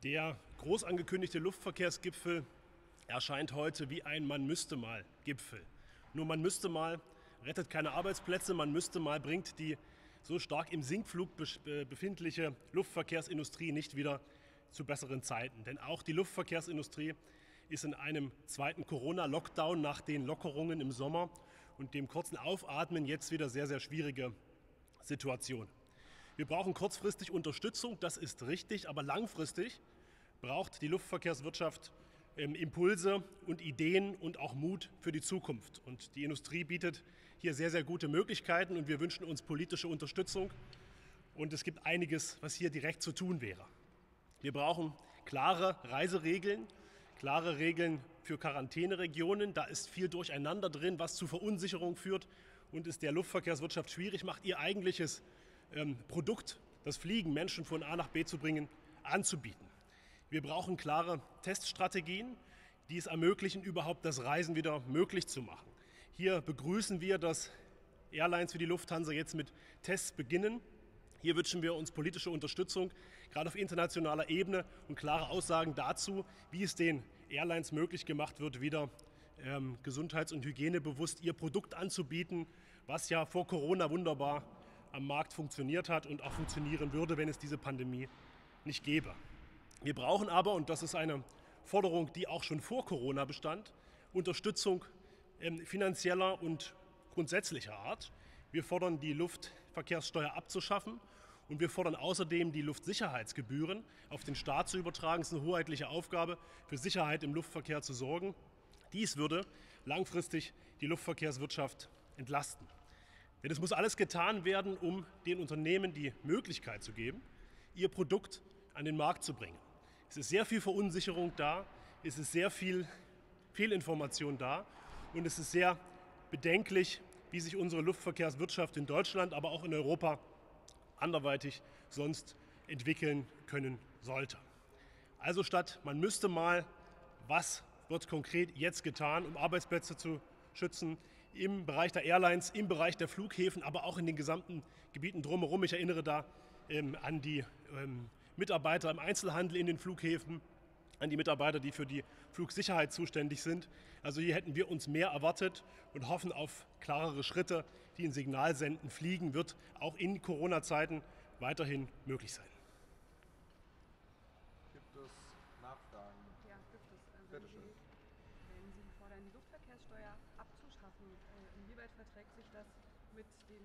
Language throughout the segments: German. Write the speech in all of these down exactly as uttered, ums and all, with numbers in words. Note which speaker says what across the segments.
Speaker 1: Der groß angekündigte Luftverkehrsgipfel erscheint heute wie ein Man-müsste-mal-Gipfel. Nur man müsste mal rettet keine Arbeitsplätze, man müsste mal bringt die so stark im Sinkflug befindliche Luftverkehrsindustrie nicht wieder zu besseren Zeiten. Denn auch die Luftverkehrsindustrie ist in einem zweiten Corona-Lockdown nach den Lockerungen im Sommer und dem kurzen Aufatmen jetzt wieder sehr, sehr schwierige Situation. Wir brauchen kurzfristig Unterstützung, das ist richtig, aber langfristig braucht die Luftverkehrswirtschaft ähm, Impulse und Ideen und auch Mut für die Zukunft. Und die Industrie bietet hier sehr, sehr gute Möglichkeiten und wir wünschen uns politische Unterstützung. Und es gibt einiges, was hier direkt zu tun wäre. Wir brauchen klare Reiseregeln, klare Regeln für Quarantäneregionen. Da ist viel Durcheinander drin, was zu Verunsicherung führt und es der Luftverkehrswirtschaft schwierig macht, ihr eigentliches ähm, Produkt, das Fliegen, Menschen von A nach B zu bringen, anzubieten. Wir brauchen klare Teststrategien, die es ermöglichen, überhaupt das Reisen wieder möglich zu machen. Hier begrüßen wir, dass Airlines wie die Lufthansa jetzt mit Tests beginnen. Hier wünschen wir uns politische Unterstützung, gerade auf internationaler Ebene und klare Aussagen dazu, wie es den Airlines möglich gemacht wird, wieder ähm, gesundheits- und hygienebewusst ihr Produkt anzubieten, was ja vor Corona wunderbar am Markt funktioniert hat und auch funktionieren würde, wenn es diese Pandemie nicht gäbe. Wir brauchen aber, und das ist eine Forderung, die auch schon vor Corona bestand, Unterstützung ähm, finanzieller und grundsätzlicher Art. Wir fordern, die Luftverkehrssteuer abzuschaffen und wir fordern außerdem, die Luftsicherheitsgebühren auf den Staat zu übertragen. Es ist eine hoheitliche Aufgabe, für Sicherheit im Luftverkehr zu sorgen. Dies würde langfristig die Luftverkehrswirtschaft entlasten. Denn es muss alles getan werden, um den Unternehmen die Möglichkeit zu geben, ihr Produkt an den Markt zu bringen. Es ist sehr viel Verunsicherung da, es ist sehr viel Fehlinformation da und es ist sehr bedenklich, wie sich unsere Luftverkehrswirtschaft in Deutschland, aber auch in Europa anderweitig sonst entwickeln können sollte. Also statt man müsste mal, was wird konkret jetzt getan, um Arbeitsplätze zu schützen im Bereich der Airlines, im Bereich der Flughäfen, aber auch in den gesamten Gebieten drumherum. Ich erinnere da ähm, an die ähm, Mitarbeiter im Einzelhandel in den Flughäfen, an die Mitarbeiter, die für die Flugsicherheit zuständig sind. Also hier hätten wir uns mehr erwartet und hoffen auf klarere Schritte, die ein Signal senden. Fliegen wird auch in Corona-Zeiten weiterhin möglich sein.
Speaker 2: Gibt es Nachfragen?
Speaker 3: Ja, gibt es. Äh,
Speaker 2: Bitte
Speaker 3: wenn,
Speaker 2: schön.
Speaker 3: Sie, wenn Sie fordern, die Luftverkehrssteuer abzuschaffen, äh, inwieweit verträgt sich das mit den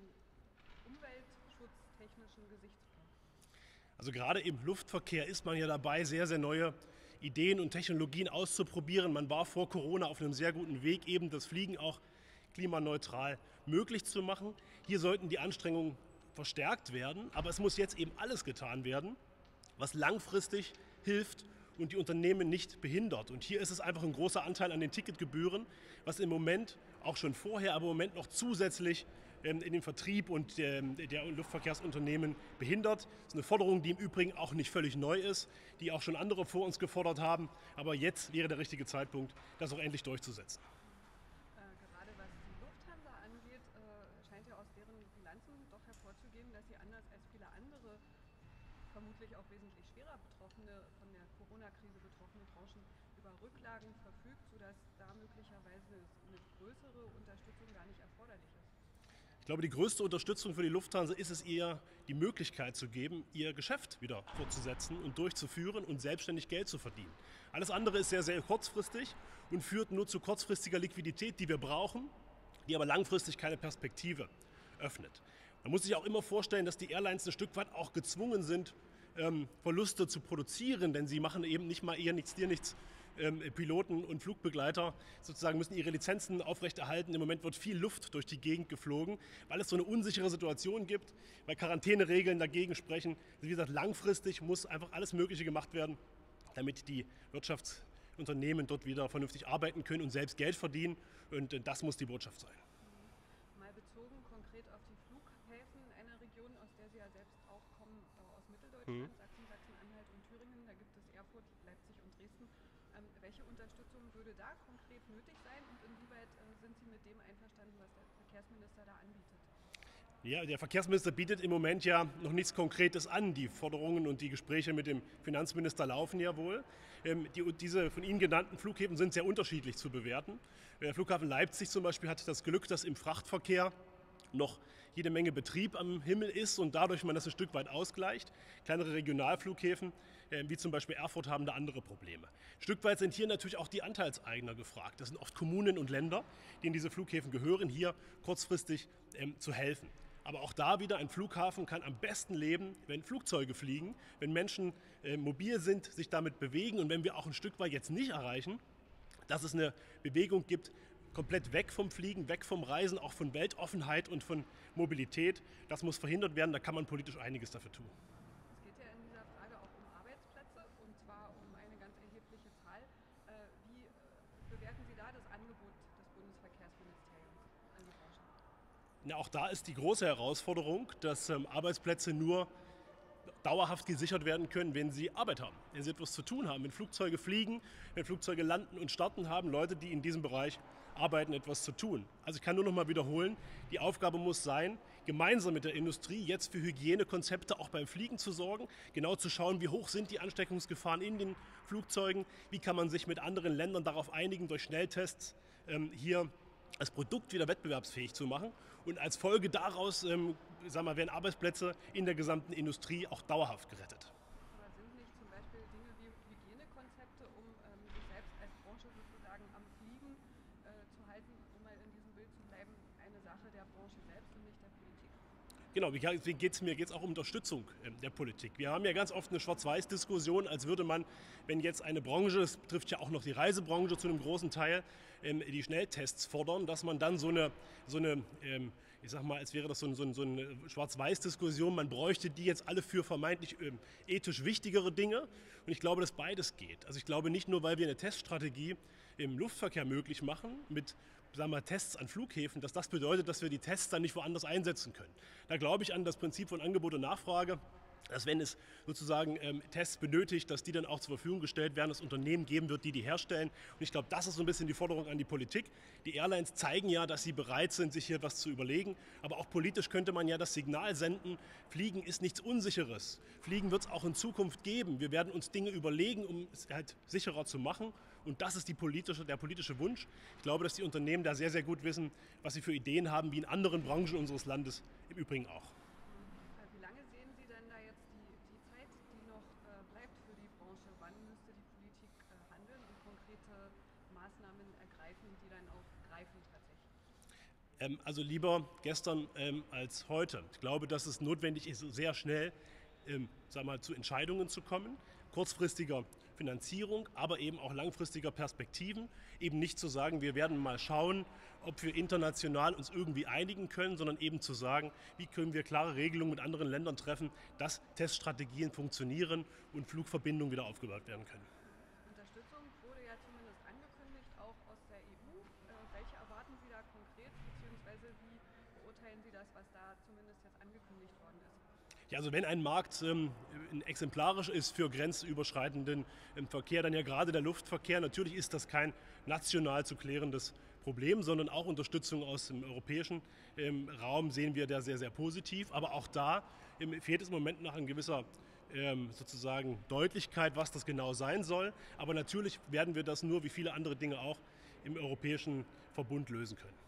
Speaker 3: umweltschutztechnischen Gesichtspunkten?
Speaker 1: Also gerade im Luftverkehr ist man ja dabei, sehr, sehr neue Ideen und Technologien auszuprobieren. Man war vor Corona auf einem sehr guten Weg, eben das Fliegen auch klimaneutral möglich zu machen. Hier sollten die Anstrengungen verstärkt werden, aber es muss jetzt eben alles getan werden, was langfristig hilft und die Unternehmen nicht behindert. Und hier ist es einfach ein großer Anteil an den Ticketgebühren, was im Moment, auch schon vorher, aber im Moment noch zusätzlich ähm, in den Vertrieb und der, der Luftverkehrsunternehmen behindert. Das ist eine Forderung, die im Übrigen auch nicht völlig neu ist, die auch schon andere vor uns gefordert haben. Aber jetzt wäre der richtige Zeitpunkt, das auch endlich durchzusetzen.
Speaker 3: Äh, gerade was die Lufthansa angeht, äh, scheint ja aus deren Bilanzen doch hervorzugehen, dass sie anders als viele andere vermutlich auch wesentlich schwerer betroffene, von der Corona-Krise betroffene Branchen über Rücklagen verfügt, sodass da möglicherweise eine größere Unterstützung gar nicht erforderlich ist.
Speaker 1: Ich glaube, die größte Unterstützung für die Lufthansa ist es ihr, die Möglichkeit zu geben, ihr Geschäft wieder fortzusetzen und durchzuführen und selbstständig Geld zu verdienen. Alles andere ist sehr, sehr kurzfristig und führt nur zu kurzfristiger Liquidität, die wir brauchen, die aber langfristig keine Perspektive öffnet. Man muss sich auch immer vorstellen, dass die Airlines ein Stück weit auch gezwungen sind, ähm, Verluste zu produzieren, denn sie machen eben nicht mal eher nichts, dir nichts. Ähm, Piloten und Flugbegleiter sozusagen müssen ihre Lizenzen aufrechterhalten. Im Moment wird viel Luft durch die Gegend geflogen, weil es so eine unsichere Situation gibt, weil Quarantäneregeln dagegen sprechen. Also wie gesagt, langfristig muss einfach alles Mögliche gemacht werden, damit die Wirtschaftsunternehmen dort wieder vernünftig arbeiten können und selbst Geld verdienen. Und äh, das muss die Botschaft sein.
Speaker 3: Mal bezogen konkret auf die Flughäfen einer Region, aus der Sie ja selbst auch kommen, aus Mitteldeutschland,
Speaker 1: Mhm.
Speaker 3: Sachsen, Sachsen-Anhalt und Thüringen, da gibt es Erfurt, Leipzig und Dresden. Ähm, welche Unterstützung würde da konkret nötig sein und inwieweit äh, sind Sie mit dem einverstanden, was der Verkehrsminister da anbietet?
Speaker 1: Ja, der Verkehrsminister bietet im Moment ja noch nichts Konkretes an. Die Forderungen und die Gespräche mit dem Finanzminister laufen ja wohl. Ähm, die, diese von Ihnen genannten Flughäfen sind sehr unterschiedlich zu bewerten. Der Flughafen Leipzig zum Beispiel hat das Glück, dass im Frachtverkehr noch jede Menge Betrieb am Himmel ist und dadurch man das ein Stück weit ausgleicht. Kleinere Regionalflughäfen, äh, wie zum Beispiel Erfurt, haben da andere Probleme. Ein Stück weit sind hier natürlich auch die Anteilseigner gefragt. Das sind oft Kommunen und Länder, die in diese Flughäfen gehören, hier kurzfristig ähm, zu helfen. Aber auch da wieder, ein Flughafen kann am besten leben, wenn Flugzeuge fliegen, wenn Menschen äh, mobil sind, sich damit bewegen und wenn wir auch ein Stück weit jetzt nicht erreichen, dass es eine Bewegung gibt, komplett weg vom Fliegen, weg vom Reisen, auch von Weltoffenheit und von Mobilität. Das muss verhindert werden, da kann man politisch einiges dafür tun.
Speaker 3: Es geht ja in dieser Frage auch um Arbeitsplätze und zwar um eine ganz erhebliche Zahl. Äh, Wie äh, bewerten Sie da das Angebot des Bundesverkehrsministeriums an die Branche?
Speaker 1: Ja, auch da ist die große Herausforderung, dass ähm, Arbeitsplätze nur dauerhaft gesichert werden können, wenn sie Arbeit haben, wenn sie etwas zu tun haben, wenn Flugzeuge fliegen, wenn Flugzeuge landen und starten, haben Leute, die in diesem Bereich arbeiten, etwas zu tun. Also ich kann nur noch mal wiederholen, die Aufgabe muss sein, gemeinsam mit der Industrie jetzt für Hygienekonzepte auch beim Fliegen zu sorgen, genau zu schauen, wie hoch sind die Ansteckungsgefahren in den Flugzeugen, wie kann man sich mit anderen Ländern darauf einigen, durch Schnelltests ähm, hier das Produkt wieder wettbewerbsfähig zu machen. Und als Folge daraus ähm, sagen wir, werden Arbeitsplätze in der gesamten Industrie auch dauerhaft gerettet.
Speaker 3: Aber sind nicht zum Beispiel Dinge wie Hygienekonzepte, um ähm, sich selbst als Branche sozusagen am Fliegen äh, zu halten, um mal in diesem Bild zu bleiben, eine Sache der Branche selbst und nicht der Politik?
Speaker 1: Genau, deswegen geht es mir geht's auch um Unterstützung ähm, der Politik. Wir haben ja ganz oft eine Schwarz-Weiß-Diskussion, als würde man, wenn jetzt eine Branche, das betrifft ja auch noch die Reisebranche zu einem großen Teil, ähm, die Schnelltests fordern, dass man dann so eine, so eine ähm, ich sag mal, als wäre das so, ein, so, ein, so eine Schwarz-Weiß-Diskussion, man bräuchte die jetzt alle für vermeintlich ähm, ethisch wichtigere Dinge. Und ich glaube, dass beides geht. Also ich glaube nicht nur, weil wir eine Teststrategie im Luftverkehr möglich machen, mit sagen wir, Tests an Flughäfen, dass das bedeutet, dass wir die Tests dann nicht woanders einsetzen können. Da glaube ich an das Prinzip von Angebot und Nachfrage, dass wenn es sozusagen ähm, Tests benötigt, dass die dann auch zur Verfügung gestellt werden, es Unternehmen geben wird, die die herstellen. Und ich glaube, das ist so ein bisschen die Forderung an die Politik. Die Airlines zeigen ja, dass sie bereit sind, sich hier etwas zu überlegen. Aber auch politisch könnte man ja das Signal senden, Fliegen ist nichts Unsicheres. Fliegen wird es auch in Zukunft geben. Wir werden uns Dinge überlegen, um es halt sicherer zu machen. Und das ist die politische, der politische Wunsch. Ich glaube, dass die Unternehmen da sehr, sehr gut wissen, was sie für Ideen haben, wie in anderen Branchen unseres Landes im Übrigen auch.
Speaker 3: Wie lange sehen Sie denn da jetzt die, die Zeit, die noch äh, bleibt für die Branche? Wann müsste die Politik äh, handeln und konkrete Maßnahmen ergreifen, die dann auch greifen tatsächlich?
Speaker 1: Ähm, also lieber gestern ähm, als heute. Ich glaube, dass es notwendig ist, sehr schnell ähm, sag mal, zu Entscheidungen zu kommen, kurzfristiger Finanzierung, aber eben auch langfristiger Perspektiven. Eben nicht zu sagen, wir werden mal schauen, ob wir international uns irgendwie einigen können, sondern eben zu sagen, wie können wir klare Regelungen mit anderen Ländern treffen, dass Teststrategien funktionieren und Flugverbindungen wieder aufgebaut werden können.
Speaker 3: Unterstützung wurde ja zumindest angekündigt, auch aus der E U. Äh, welche erwarten Sie da konkret, beziehungsweise wie beurteilen Sie das, was da zumindest jetzt angekündigt worden ist?
Speaker 1: Ja, also wenn ein Markt ähm, exemplarisch ist für grenzüberschreitenden ähm, Verkehr, dann ja gerade der Luftverkehr. Natürlich ist das kein national zu klärendes Problem, sondern auch Unterstützung aus dem europäischen ähm, Raum sehen wir da sehr, sehr positiv. Aber auch da ähm, fehlt es im Moment noch ein gewisser ähm, sozusagen Deutlichkeit, was das genau sein soll. Aber natürlich werden wir das nur, wie viele andere Dinge auch, im europäischen Verbund lösen können.